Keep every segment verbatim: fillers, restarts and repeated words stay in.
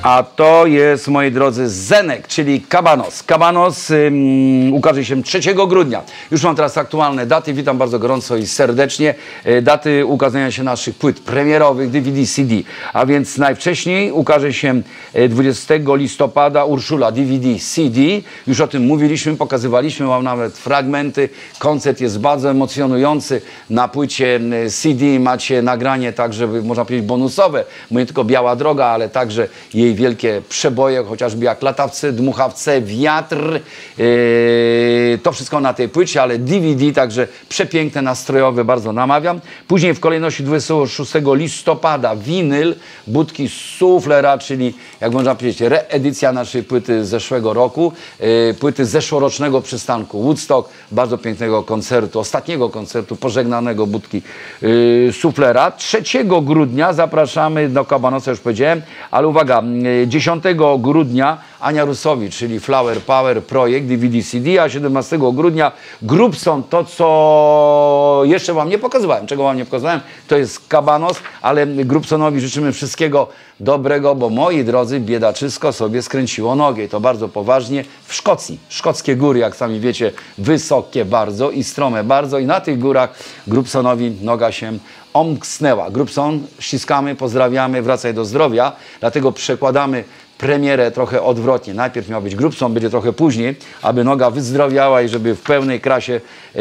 A to jest, moi drodzy, Zenek, czyli Cabanos. Cabanos um, ukaże się trzeciego grudnia. Już mam teraz aktualne daty. Witam bardzo gorąco i serdecznie. Daty ukazania się naszych płyt premierowych D V D C D. A więc najwcześniej ukaże się dwudziestego listopada Urszula D V D C D. Już o tym mówiliśmy, pokazywaliśmy wam nawet fragmenty. Koncert jest bardzo emocjonujący. Na płycie C D macie nagranie także, można powiedzieć, bonusowe. Bo nie tylko Biała Droga, ale także jej wielkie przeboje, chociażby jak Latawce, Dmuchawce, Wiatr. Yy, to wszystko na tej płycie, ale D V D także przepiękne, nastrojowe, bardzo namawiam. Później w kolejności dwudziestego szóstego listopada winyl Budki Suflera, czyli jak można powiedzieć reedycja naszej płyty z zeszłego roku, yy, płyty z zeszłorocznego przystanku Woodstock, bardzo pięknego koncertu, ostatniego koncertu pożegnanego Budki yy, Suflera. trzeciego grudnia zapraszamy do Cabanosa, już powiedziałem, ale uwaga, dziesiątego grudnia Ania Rusowicz, czyli Flower Power projekt D V D C D, a siedemnastego grudnia Grubson, to co jeszcze wam nie pokazywałem, czego wam nie pokazywałem, to jest Cabanos, ale Grubsonowi życzymy wszystkiego dobrego, bo moi drodzy, biedaczysko sobie skręciło nogę i to bardzo poważnie w Szkocji. Szkockie góry, jak sami wiecie, wysokie bardzo i strome bardzo i na tych górach Grubsonowi noga się omknęła. Grubson, ściskamy, pozdrawiamy, wracaj do zdrowia, dlatego przekładamy premierę trochę odwrotnie. Najpierw miał być Grubson, będzie trochę później, aby noga wyzdrowiała i żeby w pełnej krasie yy,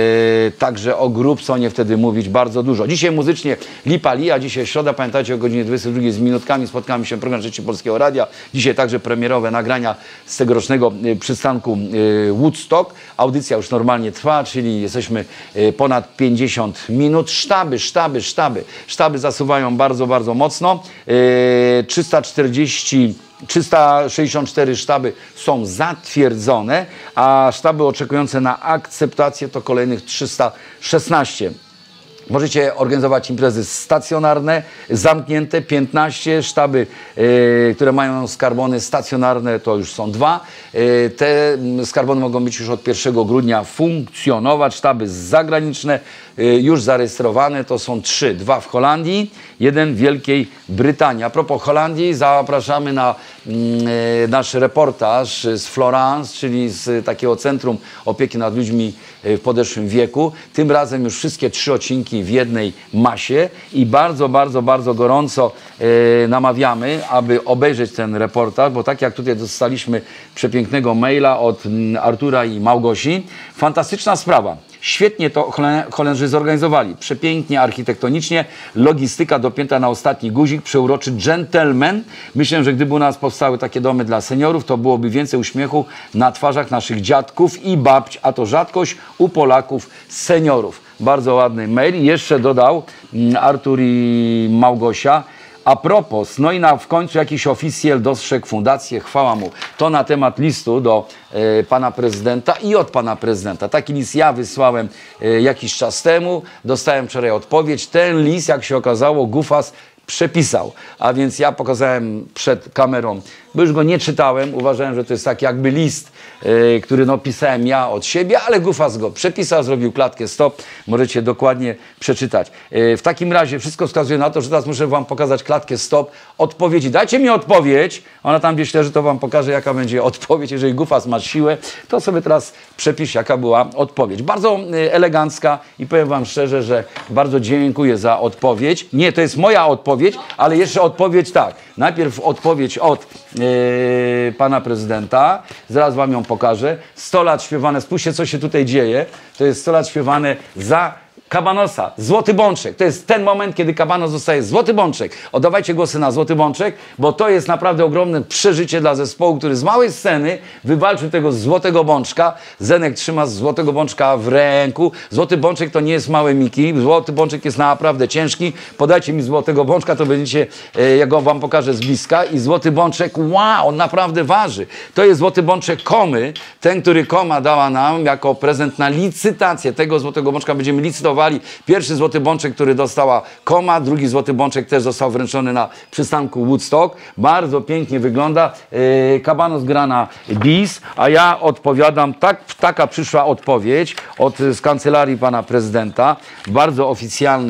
także o Grubsonie wtedy mówić bardzo dużo. Dzisiaj muzycznie Lipa Lia, dzisiaj środa, pamiętajcie, o godzinie dwudziestej drugiej z minutkami spotkamy się w programie Trzeci Polskiego Radia. Dzisiaj także premierowe nagrania z tegorocznego yy, przystanku yy, Woodstock. Audycja już normalnie trwa, czyli jesteśmy yy, ponad pięćdziesiąt minut. Sztaby, sztaby, sztaby. Sztaby zasuwają bardzo, bardzo mocno. Yy, trzysta czterdzieści trzysta sześćdziesiąt cztery sztaby są zatwierdzone, a sztaby oczekujące na akceptację to kolejnych trzysta szesnaście. Możecie organizować imprezy stacjonarne, zamknięte, piętnaście, sztaby, yy, które mają skarbony stacjonarne, to już są dwa. Yy, te skarbony mogą być już od pierwszego grudnia funkcjonować. Sztaby zagraniczne yy, już zarejestrowane, to są trzy. Dwa w Holandii, jeden w Wielkiej Brytanii. A propos Holandii, zapraszamy na yy, nasz reportaż z Florence, czyli z takiego Centrum Opieki nad Ludźmi w podeszłym wieku. Tym razem już wszystkie trzy odcinki w jednej masie i bardzo, bardzo, bardzo gorąco e, namawiamy, aby obejrzeć ten reportaż, bo tak jak tutaj dostaliśmy przepięknego maila od m, Artura i Małgosi, fantastyczna sprawa. Świetnie to Holendrzy zorganizowali. Przepięknie, architektonicznie, logistyka dopięta na ostatni guzik, przeuroczy gentleman. Myślę, że gdyby u nas powstały takie domy dla seniorów, to byłoby więcej uśmiechu na twarzach naszych dziadków i babć, a to rzadkość u Polaków seniorów. Bardzo ładny mail. Jeszcze dodał Artur i Małgosia. A propos, no i na, w końcu jakiś oficjel dostrzegł fundację, chwała mu. To na temat listu do e, pana prezydenta i od pana prezydenta. Taki list ja wysłałem e, jakiś czas temu, dostałem wczoraj odpowiedź. Ten list, jak się okazało, Gufas przepisał. A więc ja pokazałem przed kamerą, bo już go nie czytałem, uważałem, że to jest taki jakby list, yy, który no, pisałem ja od siebie, ale Gufas go przepisał, zrobił klatkę stop, możecie dokładnie przeczytać. Yy, w takim razie wszystko wskazuje na to, że teraz muszę wam pokazać klatkę stop odpowiedzi. Dajcie mi odpowiedź, ona tam gdzieś leży, to wam pokażę, jaka będzie odpowiedź. Jeżeli Gufas ma siłę, to sobie teraz przepisz, jaka była odpowiedź. Bardzo yy, elegancka i powiem wam szczerze, że bardzo dziękuję za odpowiedź. Nie, to jest moja odpowiedź, ale jeszcze odpowiedź tak. Najpierw odpowiedź od yy, pana prezydenta. Zaraz wam ją pokażę. sto lat śpiewane. Spójrzcie, co się tutaj dzieje. To jest sto lat śpiewane za Cabanosa. Złoty Bączek. To jest ten moment, kiedy Cabanos dostaje Złoty Bączek. Oddawajcie głosy na Złoty Bączek, bo to jest naprawdę ogromne przeżycie dla zespołu, który z małej sceny wywalczył tego Złotego Bączka. Zenek trzyma Złotego Bączka w ręku. Złoty Bączek to nie jest małe Miki. Złoty Bączek jest naprawdę ciężki. Podajcie mi Złotego Bączka, to będziecie, e, ja go wam pokażę z bliska. I Złoty Bączek, wow, on naprawdę waży. To jest Złoty Bączek Komy. Ten, który Koma dała nam jako prezent na licytację. Tego Złotego Bączka będziemy licytować. Pierwszy Złoty Bączek, który dostała Koma, drugi Złoty Bączek też został wręczony na przystanku Woodstock. Bardzo pięknie wygląda. Yy, Cabanos gra na bis, a ja odpowiadam, tak, taka przyszła odpowiedź od z kancelarii pana prezydenta w bardzo oficjalnym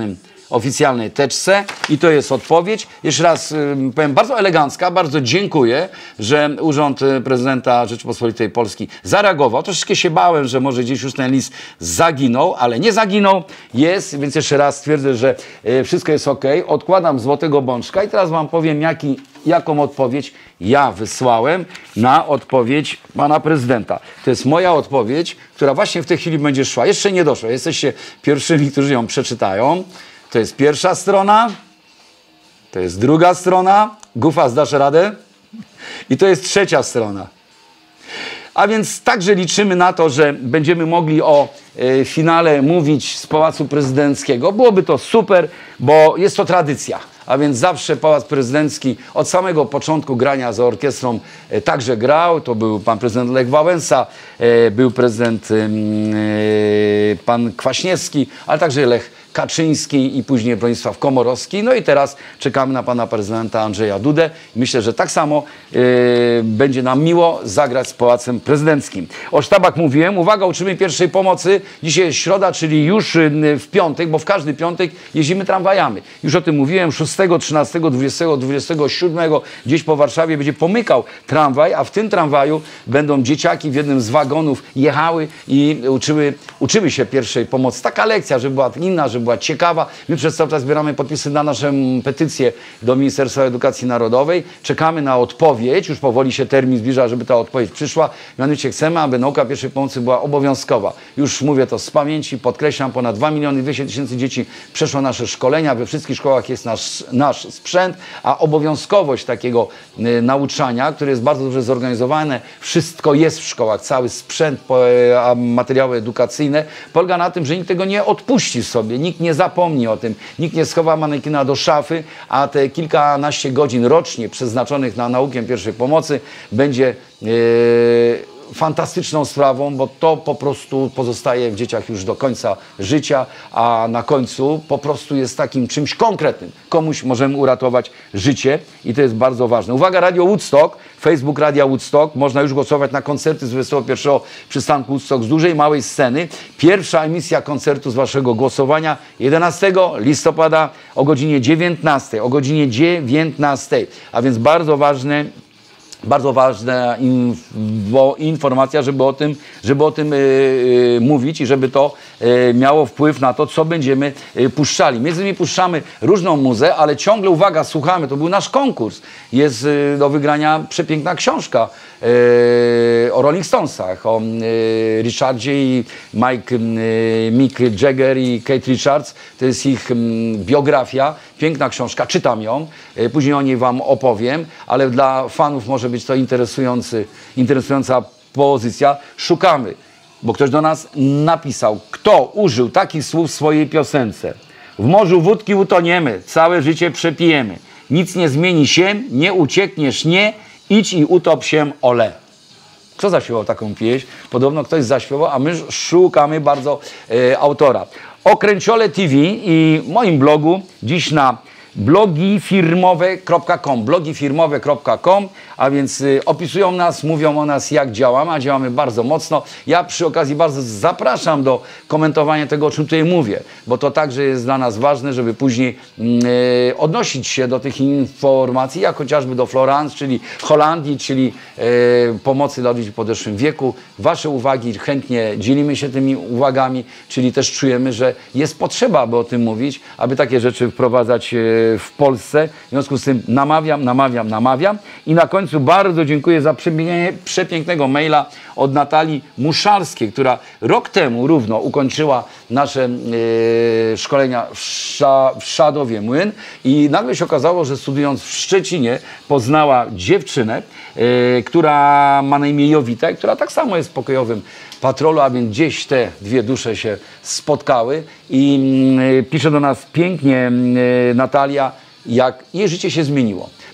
oficjalnej teczce i to jest odpowiedź. Jeszcze raz y, powiem, bardzo elegancka, bardzo dziękuję, że Urząd Prezydenta Rzeczypospolitej Polskiej zareagował. Troszeczkę się bałem, że może gdzieś już ten list zaginął, ale nie zaginął, jest, więc jeszcze raz stwierdzę, że y, wszystko jest ok. Odkładam złotego bączka i teraz wam powiem, jaki, jaką odpowiedź ja wysłałem na odpowiedź pana prezydenta. To jest moja odpowiedź, która właśnie w tej chwili będzie szła. Jeszcze nie doszła. Jesteście pierwszymi, którzy ją przeczytają. To jest pierwsza strona, to jest druga strona. Gufa, zdasz radę? I to jest trzecia strona. A więc także liczymy na to, że będziemy mogli o y, finale mówić z Pałacu Prezydenckiego. Byłoby to super, bo jest to tradycja. A więc zawsze Pałac Prezydencki od samego początku grania za orkiestrą y, także grał. To był pan prezydent Lech Wałęsa, y, był prezydent y, pan Kwaśniewski, ale także Lech Kaczyński i później Bronisław Komorowski. No i teraz czekamy na pana prezydenta Andrzeja Dudę. Myślę, że tak samo yy, będzie nam miło zagrać z Pałacem Prezydenckim. O sztabach mówiłem. Uwaga, uczymy pierwszej pomocy. Dzisiaj jest środa, czyli już yy, w piątek, bo w każdy piątek jeździmy tramwajami. Już o tym mówiłem. szóstego, trzynastego, dwudziestego, dwudziestego siódmego gdzieś po Warszawie będzie pomykał tramwaj, a w tym tramwaju będą dzieciaki w jednym z wagonów jechały i uczyły, uczyły się pierwszej pomocy. Taka lekcja, żeby była inna, żeby była ciekawa. My przez cały czas zbieramy podpisy na naszą petycję do Ministerstwa Edukacji Narodowej. Czekamy na odpowiedź. Już powoli się termin zbliża, żeby ta odpowiedź przyszła. Mianowicie chcemy, aby nauka pierwszej pomocy była obowiązkowa. Już mówię to z pamięci, podkreślam, ponad dwa miliony dwieście tysięcy dzieci przeszło nasze szkolenia. We wszystkich szkołach jest nasz, nasz sprzęt, a obowiązkowość takiego y, nauczania, które jest bardzo dobrze zorganizowane, wszystko jest w szkołach, cały sprzęt, po, y, a materiały edukacyjne, polega na tym, że nikt tego nie odpuści sobie, nikt nie zapomni o tym, nikt nie schowa manekina do szafy, a te kilkanaście godzin rocznie przeznaczonych na naukę pierwszej pomocy będzie yy, fantastyczną sprawą, bo to po prostu pozostaje w dzieciach już do końca życia, a na końcu po prostu jest takim czymś konkretnym. Komuś możemy uratować życie i to jest bardzo ważne. Uwaga, Radio Woodstock, Facebook Radia Woodstock, można już głosować na koncerty z dwudziestego pierwszego przystanku Woodstock z dużej, małej sceny. Pierwsza emisja koncertu z waszego głosowania jedenastego listopada o godzinie dziewiętnastej, o godzinie dziewiętnastej, a więc bardzo ważne. Bardzo ważna info, informacja, żeby o tym, żeby o tym yy, yy, mówić i żeby to yy, miało wpływ na to, co będziemy yy, puszczali. Między innymi puszczamy różną muzę, ale ciągle, uwaga, słuchamy, to był nasz konkurs. Jest yy, do wygrania przepiękna książka yy, o Rolling Stonesach, o yy, Richardzie i Mike, yy, Mick Jagger i Kate Richards. To jest ich yy, biografia, piękna książka, czytam ją, yy, później o niej wam opowiem, ale dla fanów może być to interesujący, interesująca pozycja. Szukamy, bo ktoś do nas napisał, kto użył takich słów w swojej piosence. W morzu wódki utoniemy, całe życie przepijemy. Nic nie zmieni się, nie uciekniesz, nie, idź i utop się, ole. Kto zaśpiewał taką pieśń? Podobno ktoś zaśpiewał, a my szukamy bardzo e, autora. O Kręciole T V i moim blogu dziś na blogifirmowe kropka com, blogifirmowe kropka com, a więc y, opisują nas, mówią o nas, jak działamy, a działamy bardzo mocno. Ja przy okazji bardzo zapraszam do komentowania tego, o czym tutaj mówię, bo to także jest dla nas ważne, żeby później y, odnosić się do tych informacji, jak chociażby do Florence, czyli Holandii, czyli y, pomocy dla ludzi w podeszłym wieku. Wasze uwagi, chętnie dzielimy się tymi uwagami, czyli też czujemy, że jest potrzeba, aby o tym mówić, aby takie rzeczy wprowadzać y, w Polsce. W związku z tym namawiam, namawiam, namawiam. I na końcu bardzo dziękuję za przepięknego maila od Natalii Muszarskiej, która rok temu równo ukończyła nasze yy, szkolenia w, Sza, w Szadowie Młyn i nagle się okazało, że studiując w Szczecinie poznała dziewczynę, yy, która ma na imię Jowita, która tak samo jest w pokojowym patrolu, a więc gdzieś te dwie dusze się spotkały i yy, pisze do nas pięknie yy, Natalia, jak jej życie się zmieniło.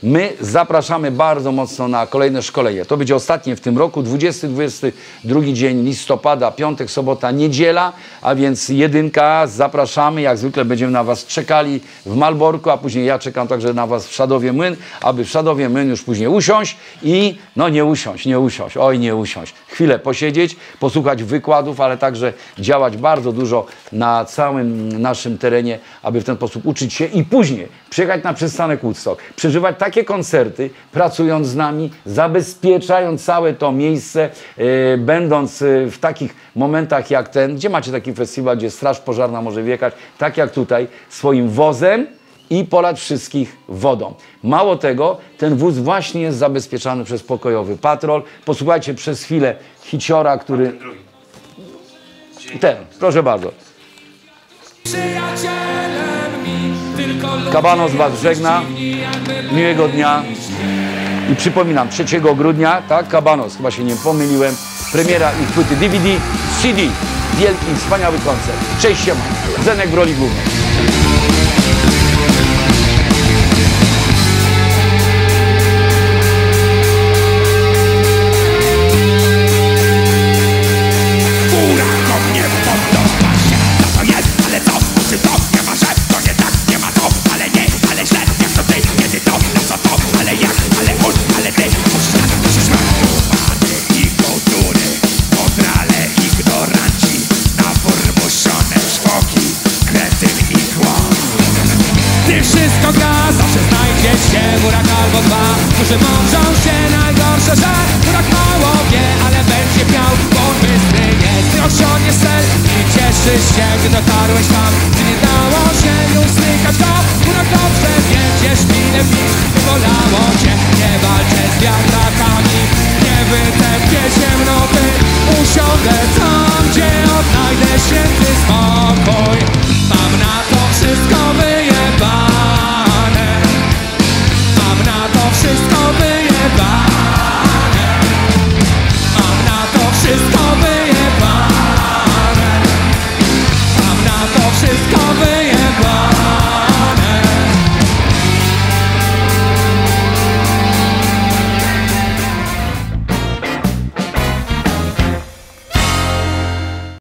My zapraszamy bardzo mocno na kolejne szkolenie. To będzie ostatnie w tym roku, dwudziesty dwudziesty drugi dzień listopada, piątek, sobota, niedziela, a więc jedynka, zapraszamy. Jak zwykle będziemy na Was czekali w Malborku, a później ja czekam także na Was w Szadowie Młyn, aby w Szadowie Młyn już później usiąść i, no nie usiąść, nie usiąść, oj nie usiąść. Chwilę posiedzieć, posłuchać wykładów, ale także działać bardzo dużo na całym naszym terenie, aby w ten sposób uczyć się i później przyjechać na przystanek Woodstock, przeżywać takie koncerty, pracując z nami, zabezpieczając całe to miejsce, yy, będąc yy, w takich momentach jak ten, gdzie macie taki festiwal, gdzie straż pożarna może wjechać, tak jak tutaj, swoim wozem i polać wszystkich wodą. Mało tego, ten wóz właśnie jest zabezpieczany przez pokojowy patrol. Posłuchajcie przez chwilę hiciora, który... Ten, proszę bardzo. Kabanos was żegna, miłego dnia i przypominam, trzeciego grudnia, tak, Kabanos, chyba się nie pomyliłem, premiera ich płyty D V D, C D, wielki, wspaniały koncert. Cześć, siema, Zenek w roli głównej. Burak albo dwa, którzy mądrzą się najgorsze, że burak mało wie, ale będzie miał, bo on bystry jest, ty osiągniesz cel i cieszysz się, gdy dotarłeś tam, gdy nie dało się już